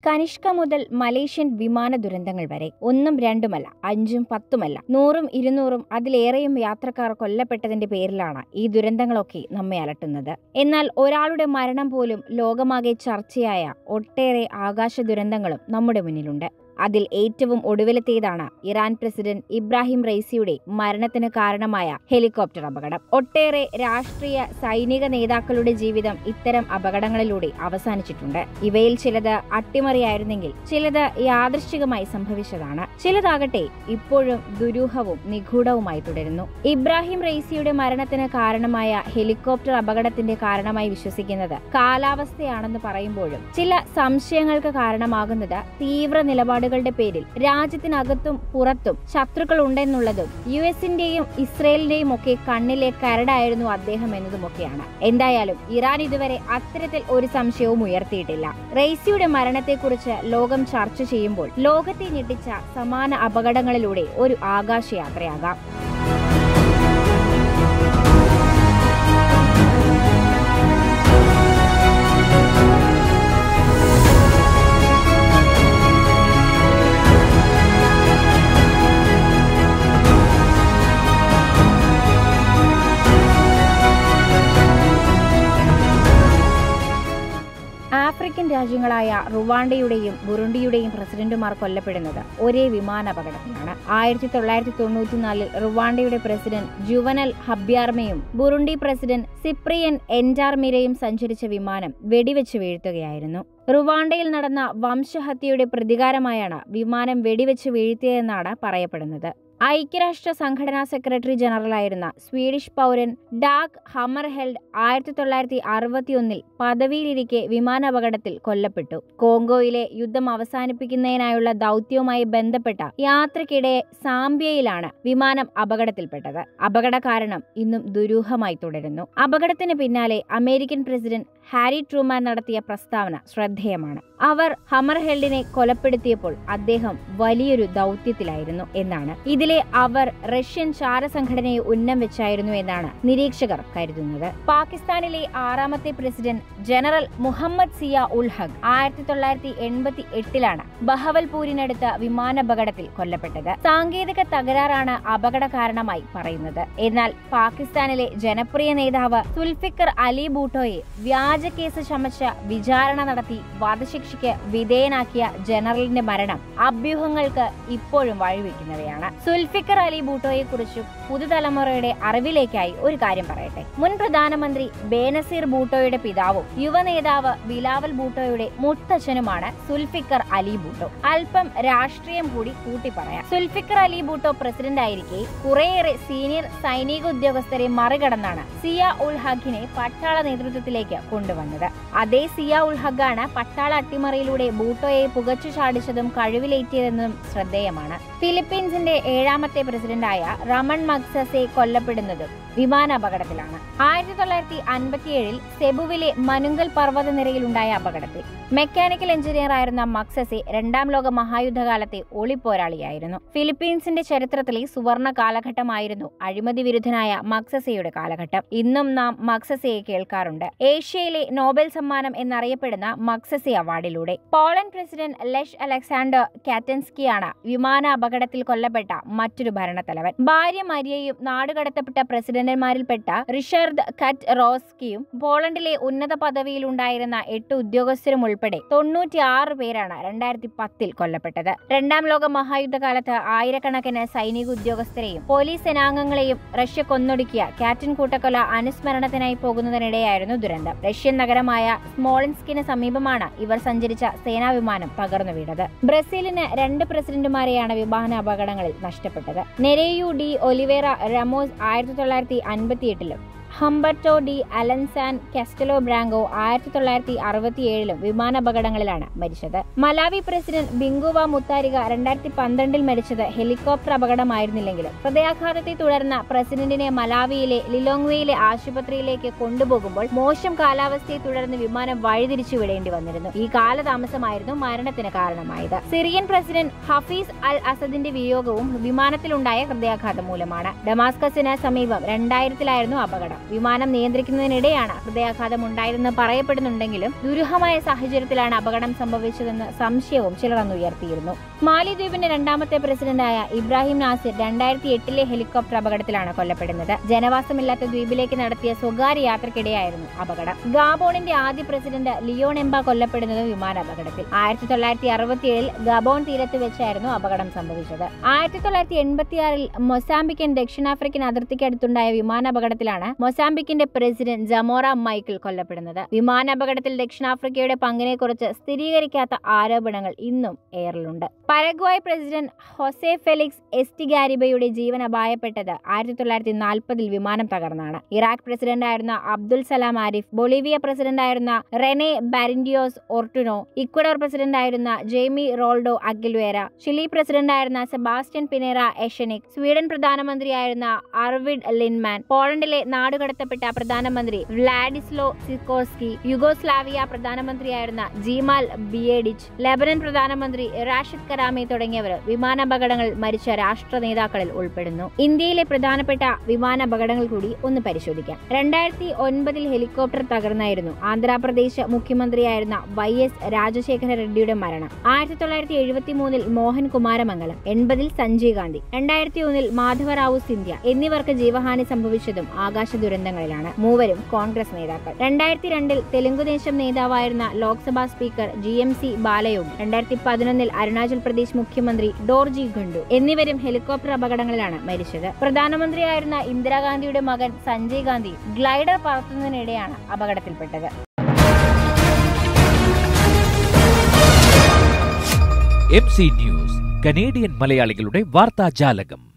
കനിഷ്ക മുതൽ മലേഷ്യൻ വിമാന ദുരന്തങ്ങൾ വരെ ഒന്നും രണ്ടുമല്ല, 5ഉം 10ഉമല്ല, 100ഉം 200ഉം അതിലേറെയും യാത്രക്കാർ കൊല്ലപ്പെട്ടതിന്റെ പേരിലാണ് ഈ ദുരന്തങ്ങളൊക്കെ നമ്മെ അലട്ടുന്നത്. എന്നാൽ ഒരാളുടെ മരണം പോലും ലോകമാകെ ചർച്ചയായ ഒട്ടേറെ ആകാശ ദുരന്തങ്ങളും നമ്മുടെ മുന്നിലുണ്ട്. അതിൽ ഏറ്റവും ഒടുവിലത്തേതാണ് ഇറാൻ പ്രസിഡന്റ് ഇബ്രാഹിം റൈസിയുടെ മരണത്തിന് കാരണമായ ഹെലികോപ്റ്റർ അപകടം. ഒട്ടേറെ രാഷ്ട്രീയ സൈനിക നേതാക്കളുടെ ജീവിതം ഇത്തരം അപകടങ്ങളിലൂടെ അവസാനിച്ചിട്ടുണ്ട്. ഇവയിൽ ചിലത് അട്ടിമറിയായിരുന്നെങ്കിൽ ചിലത് യാദൃശ്ചികമായി സംഭവിച്ചതാണ്. ചിലതാകട്ടെ ഇപ്പോഴും ദുരൂഹവും നിഗൂഢവുമായി തുടരുന്നു. ഇബ്രാഹിം റൈസിയുടെ മരണത്തിന് കാരണമായ ഹെലികോപ്റ്റർ അപകടത്തിന്റെ കാരണമായി വിശ്വസിക്കുന്നത് കാലാവസ്ഥയാണെന്ന് പറയുമ്പോഴും ചില സംശയങ്ങൾക്ക് കാരണമാകുന്നത് തീവ്ര നിലപാടുകളുടെ പേരിൽ രാജ്യത്തിനകത്തും പുറത്തും ശത്രുക്കൾ ഉണ്ടെന്നുള്ളതും US-ന്റെയും ഇസ്രയേലിന്റെയും ഒക്കെ കണ്ണിലെ കരടായിരുന്നു അദ്ദേഹം എന്നതുമൊക്കെയാണ്. എന്തായാലും ഇറാൻ ഇതുവരെ അത്തരത്തിൽ ഒരു സംശയവും ഉയർത്തിയിട്ടില്ല. റൈസിയുടെ മരണത്തെക്കുറിച്ച് ലോകം ചർച്ച ചെയ്യുമ്പോൾ ലോകത്തെ ഞെട്ടിച്ച സമാന അപകടങ്ങളിലൂടെ ഒരു ആകാശയാത്രയാകാം. ആഫ്രിക്കൻ രാജ്യങ്ങളായ റുവാണ്ടയുടെയും ബുറുണ്ടിയുടെയും പ്രസിഡന്റുമാർ കൊല്ലപ്പെടുന്നത് ഒരേ വിമാനാപകടത്തിലാണ്. 1994 റുവാണ്ടയുടെ പ്രസിഡന്റ് ജുവനൽ ഹബ്യാർമയും ബുറുണ്ടി പ്രസിഡന്റ് സിപ്രിയൻ എൻഡാർമിരയും സഞ്ചരിച്ച വിമാനം വെടിവെച്ച് വീഴ്ത്തുകയായിരുന്നു. റുവാണ്ടയിൽ നടന്ന വംശഹത്യയുടെ പ്രതികാരമായാണ് വിമാനം വെടിവെച്ച് വീഴ്ത്തിയതെന്നാണ് പറയപ്പെടുന്നത്. ഐക്യരാഷ്ട്ര സംഘടനാ സെക്രട്ടറി ജനറലായിരുന്ന സ്വീഡിഷ് പൗരൻ ഡാഗ് ഹമർഹെൽഡ് 1961 പദവിയിലിരിക്കെ വിമാനാപകടത്തിൽ കൊല്ലപ്പെട്ടു. കോങ്കോയിലെ യുദ്ധം അവസാനിപ്പിക്കുന്നതിനായുള്ള ദൗത്യവുമായി ബന്ധപ്പെട്ട യാത്രക്കിടെ സാംബിയയിലാണ് വിമാനം അപകടത്തിൽപ്പെട്ടത്. അപകട കാരണം ഇന്നും ദുരൂഹമായി തുടരുന്നു. അപകടത്തിന് പിന്നാലെ അമേരിക്കൻ പ്രസിഡന്റ് ഹാരി ട്രൂമാൻ നടത്തിയ പ്രസ്താവന ശ്രദ്ധേയമാണ്. അവർ ഹമർഹെൽഡിനെ കൊലപ്പെടുത്തിയപ്പോൾ അദ്ദേഹം വലിയൊരു ദൗത്യത്തിലായിരുന്നു എന്നാണ്. ഇതിലെ അവർ റഷ്യൻ ചാരസംഘടനയെ ഉന്നം വെച്ചായിരുന്നു എന്നാണ് നിരീക്ഷകർ കരുതുന്നത്. പാകിസ്ഥാനിലെ 6ാമത്തെ പ്രസിഡന്റ് ജനറൽ മുഹമ്മദ് സിയ ഉൽ ഹഖ് 1988 ബഹവൽപൂരിനടുത്ത് വിമാനാപകടത്തിൽ കൊല്ലപ്പെട്ടത്. സാങ്കേതിക തകരാറാണ് അപകട കാരണമായി പറയുന്നത്. എന്നാൽ പാകിസ്ഥാനിലെ ജനപ്രിയ നേതാവ് സുൽഫിക്കർ അലി ഭൂട്ടോയെ വ്യാജ കേസ് ചമച്ച് വിചാരണ നടത്തി വധശിക്ഷയ്ക്ക് വിധേയനാക്കിയ ജനറലിന്റെ മരണം അഭ്യൂഹങ്ങൾക്ക് ഇപ്പോഴും വഴിവെക്കുന്നവയാണ്. സുൽഫിക്കർ അലി ഭൂട്ടോയെ കുറിച്ചും പുതുതലമുറയുടെ അറിവിലേക്കായി ഒരു കാര്യം പറയട്ടെ. മുൻ പ്രധാനമന്ത്രി ബേനസീർ ഭൂട്ടോയുടെ പിതാവും യുവനേതാവ് ബിലാവൽ ഭൂട്ടോയുടെ മുത്തച്ഛനുമാണ് സുൽഫിക്കർ അലി ഭൂട്ടോ. അല്പം രാഷ്ട്രീയം കൂടി കൂട്ടി പറയാം. സുൽഫിക്കർ അലി ഭൂട്ടോ പ്രസിഡന്റ് ആയിരിക്കെ കുറേയേറെ സീനിയർ സൈനിക ഉദ്യോഗസ്ഥരെ മറികടന്നാണ് സിയ ഉൽ ഹഖിനെ പട്ടാള നേതൃത്വത്തിലേക്ക് കൊണ്ടുവന്നത്. അതേ സിയ ഉൽ ഹഖാണ് പട്ടാള അട്ടിമറിയിലൂടെ ഭൂട്ടോയെ പുകച്ചു ചാടിച്ചതും കഴിവിലേറ്റിയതെന്നും ശ്രദ്ധേയമാണ്. ഫിലിപ്പീൻസിന്റെ 7ാമത്തെ പ്രസിഡന്റായ റമൺ മഗ്സസെ കൊല്ലപ്പെടുന്നതും വിമാനാപകടത്തിലാണ്. 1957 സെബുവിലെ മനുങ്കൽ പർവ്വതനിരയിലുണ്ടായ അപകടത്തിൽ മെക്കാനിക്കൽ എഞ്ചിനീയർ ആയിരുന്ന മഗ്സസെ 2ാം ലോക മഹായുദ്ധകാലത്തെ ഒളിപ്പോരാളിയായിരുന്നു. ഫിലിപ്പീൻസിന്റെ ചരിത്രത്തിലെ സുവർണ കാലഘട്ടമായിരുന്നു അഴിമതി വിരുദ്ധനായ മഗ്സസെയുടെ കാലഘട്ടം. ഇന്നും നാം മഗ്സസെയെ കേൾക്കാറുണ്ട്. ഏഷ്യയിലെ നോബൽ സമ്മാനം എന്നറിയപ്പെടുന്ന മഗ്സസെ അവാർഡിലൂടെ. പോളണ്ട് പ്രസിഡന്റ് ലെഷ് അലക്സാണ്ടർ കാറ്റൻസ്കിയാണ് വിമാനാപകടത്തിൽ കൊല്ലപ്പെട്ട മറ്റൊരു ഭരണത്തലവൻ. ഭാര്യ മരിയയും നാടുകടത്തപ്പെട്ട പ്രസിഡന്റുമാരിൽപ്പെട്ട റിഷാർഡ് കറ്റ്-റോസ്കിയും പോളണ്ടിലെ ഉന്നത പദവിയിലുണ്ടായിരുന്ന 8 ഉദ്യോഗസ്ഥരും ഉൾപ്പെടെ 96 പേരാണ് 2010 കൊല്ലപ്പെട്ടത്. 2ാം ലോക മഹായുദ്ധകാലത്ത് ആയിരക്കണക്കിന് സൈനിക ഉദ്യോഗസ്ഥരെയും പോലീസ് സേനാംഗങ്ങളെയും റഷ്യ കൊന്നൊടുക്കിയ കാറ്റൻ കൂട്ടക്കൊല അനുസ്മരണത്തിനായി പോകുന്നതിനിടെയായിരുന്നു ദുരന്തം. റഷ്യൻ നഗരമായ സ്മോളൻസ്കിന് സമീപമാണ് ഇവർ സഞ്ചരിച്ച സേനാ വിമാനം തകർന്നു വീണത്. ബ്രസീലിന് 2 പ്രസിഡന്റുമാരെയാണ് വിമാനാപകടങ്ങളിൽ നഷ്ടപ്പെട്ടത്. Nereu de Oliveira Ramos 1958 Humberto de Alencar Castelo Branco 1967 വിമാനാപകടങ്ങളിലാണ് മരിച്ചത്. മലാവി പ്രസിഡന്റ് ബിംഗുവ മുത്താരിക 2012 മരിച്ചത് ഹെലികോപ്റ്റർ അപകടമായിരുന്നില്ലെങ്കിലും ഹൃദയാഘാതത്തെ തുടർന്ന് പ്രസിഡന്റിനെ മലാവിയിലെ ലിലോങ്വേയിലെ ആശുപത്രിയിലേക്ക് കൊണ്ടുപോകുമ്പോൾ മോശം കാലാവസ്ഥയെ തുടർന്ന് വിമാനം വഴിതിരിച്ചു വിടേണ്ടി വന്നിരുന്നു. ഈ കാലതാമസമായിരുന്നു മരണത്തിന് കാരണമായത്. സിറിയൻ പ്രസിഡന്റ് ഹഫീസ് അൽ അസദിന്റെ വിയോഗവും വിമാനത്തിലുണ്ടായ ഹൃദയാഘാതം മൂലമാണ്. ഡമാസ്കസിന് സമീപം 2000 അപകടം. വിമാനം നിയന്ത്രിക്കുന്നതിനിടെയാണ് ഹൃദയാഘാതം ഉണ്ടായതെന്ന് പറയപ്പെടുന്നുണ്ടെങ്കിലും ദുരൂഹമായ സാഹചര്യത്തിലാണ് അപകടം സംഭവിച്ചതെന്ന് സംശയവും ചിലർ അന്ന് ഉയർത്തിയിരുന്നു. മാലിദ്വീപിന്റെ രണ്ടാമത്തെ പ്രസിഡന്റായ ഇബ്രാഹിം നാസിർ 2008 ഹെലികോപ്റ്റർ അപകടത്തിലാണ് കൊല്ലപ്പെടുന്നത്. ജനവാസമില്ലാത്ത ദ്വീപിലേക്ക് നടത്തിയ സ്വകാര്യ യാത്രക്കിടെയായിരുന്നു അപകടം. ഗാബോണിന്റെ ആദ്യ പ്രസിഡന്റ് ലിയോൺ എംബ കൊല്ലപ്പെടുന്നത് വിമാനാപകടത്തിൽ. 1967 ഗബോൺ തീരത്ത് വെച്ചായിരുന്നു അപകടം സംഭവിച്ചത്. 1986 മൊസാംബിക്കൻ ദക്ഷിണാഫ്രിക്കൻ അതിർത്തിക്കടുത്തുണ്ടായ വിമാനാപകടത്തിലാണ് മൊസാംബിക്കിന്റെ പ്രസിഡന്റ് ജമോറ മൈക്കിൾ കൊല്ലപ്പെടുന്നത്. വിമാനാപകടത്തിൽ ദക്ഷിണാഫ്രിക്കയുടെ പങ്കിനെക്കുറിച്ച് സ്ഥിരീകരിക്കാത്ത ആരോപണങ്ങൾ ഇന്നും എയറിലുണ്ട്. പരഗ്വായ് പ്രസിഡന്റ് ഹൊസെ ഫെലിക്സ് എസ്റ്റിഗാരിബയുടെ ജീവൻ അപായപ്പെട്ടത് 1940 വിമാനം തകർന്നാണ്. ഇറാഖ് പ്രസിഡന്റായിരുന്ന അബ്ദുൽ സലാം ആരിഫ്, ബൊളീവിയ പ്രസിഡന്റായിരുന്ന റെനെ ബാരിൻഡിയോസ് ഓർട്ടുനോ, ഇക്വഡോർ പ്രസിഡന്റായിരുന്ന ജെയ്മി റോൾഡോ അഗിൽവേര, ചിലി പ്രസിഡന്റായിരുന്ന സെബാസ്റ്റ്യൻ പിനേറ എഷനിക്, സ്വീഡൻ പ്രധാനമന്ത്രിയായിരുന്ന അർവിഡ് ലിൻമാൻ, പോളണ്ടിലെ നാടുകടത്തപ്പെട്ട പ്രധാനമന്ത്രി വ്ലാഡിസ്ലോ സിക്കോർസ്കി, യുഗോസ്ലാവിയ പ്രധാനമന്ത്രിയായിരുന്ന ജീമാൽ ബിയേഡിച്ച്, ലെബനൻ പ്രധാനമന്ത്രി റാഷിദ് കരാമി തുടങ്ങിയവർ വിമാനാപകടങ്ങളിൽ മരിച്ച രാഷ്ട്ര നേതാക്കളിൽ ഉൾപ്പെടുന്നു. ഇന്ത്യയിലെ പ്രധാനപ്പെട്ട വിമാനാപകടങ്ങൾ കൂടി ഒന്ന് പരിശോധിക്കാം. 2009 ഹെലികോപ്റ്റർ തകർന്നായിരുന്നു ആന്ധ്രാപ്രദേശ് മുഖ്യമന്ത്രിയായിരുന്ന YS രാജശേഖര റെഡ്ഡിയുടെ മരണം. 1973 മോഹൻ കുമാരമംഗലം, 80 സഞ്ജയ് ഗാന്ധി, 2001 മാധവറാവു സിന്ധ്യ എന്നിവർക്ക് ജീവഹാനി സംഭവിച്ചതും ആകാശ ദുരന്തങ്ങളിലാണ്. മൂവരും കോൺഗ്രസ് നേതാക്കൾ. 2002 തെലുങ്കുദേശം നേതാവായിരുന്ന ലോക്സഭാ സ്പീക്കർ GMC ബാലയോഗി, 2011 അരുണാചൽ പ്രദേശ് മുഖ്യമന്ത്രി ഡോർജി ഖണ്ഡു എന്നിവരും ഹെലികോപ്റ്റർ അപകടങ്ങളിലാണ് മരിച്ചത്. പ്രധാനമന്ത്രിയായിരുന്ന ഇന്ദിരാഗാന്ധിയുടെ മകൻ സഞ്ജയ് ഗാന്ധി ഗ്ലൈഡർ പറത്തുന്നതിനിടെയാണ് അപകടത്തിൽപ്പെട്ടത്. MC ന്യൂസ്, കനേഡിയൻ മലയാളികളുടെ വാർത്താജാലകം.